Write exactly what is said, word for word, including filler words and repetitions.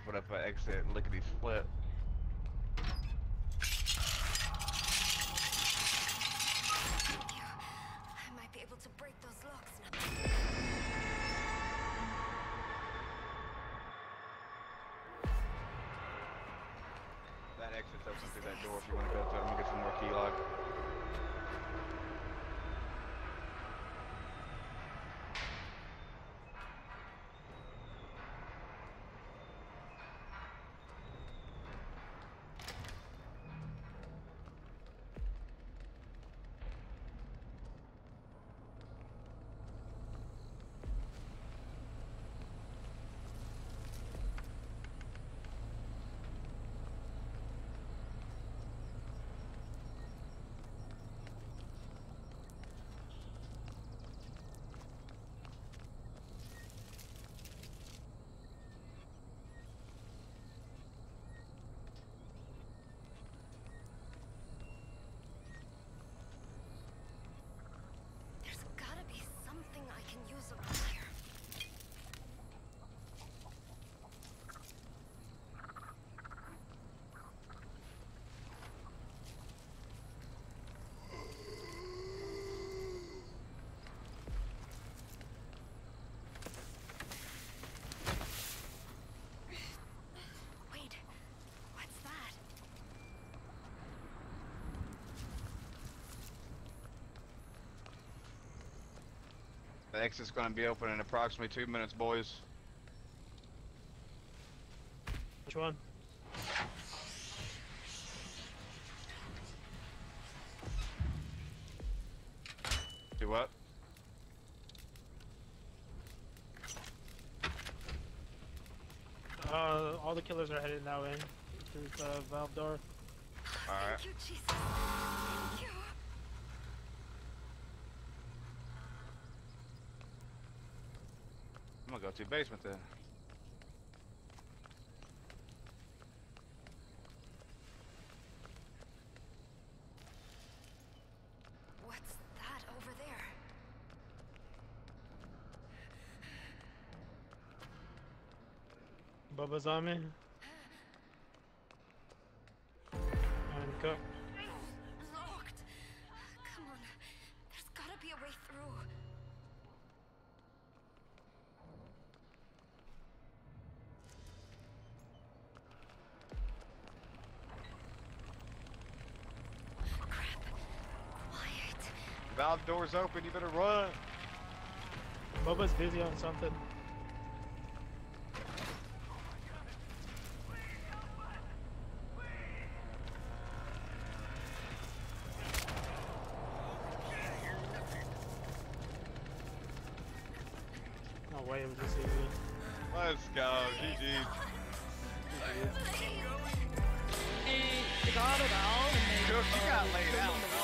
open up an exit lickety split. Thank you. I might be able to break those locks now. That exit's open through that door if you want to go through it. I'm gonna get some more key lock. Something I can use around here. Wait, what's that? The exit's gonna be open in approximately two minutes, boys. Which one? Do what? Uh, all the killers are headed that way through the valve door. All right. Thank you, Jesus. Thank you. I'm gonna go to the basement then. What's that over there? Bubba's on me. And go. Locked. Come on. There's gotta be a way through. Valve door's open, you better run. Bubba's busy on something. No way, it was this easy. Let's go, G G. Please. He got it out and they Cook, you got laid out.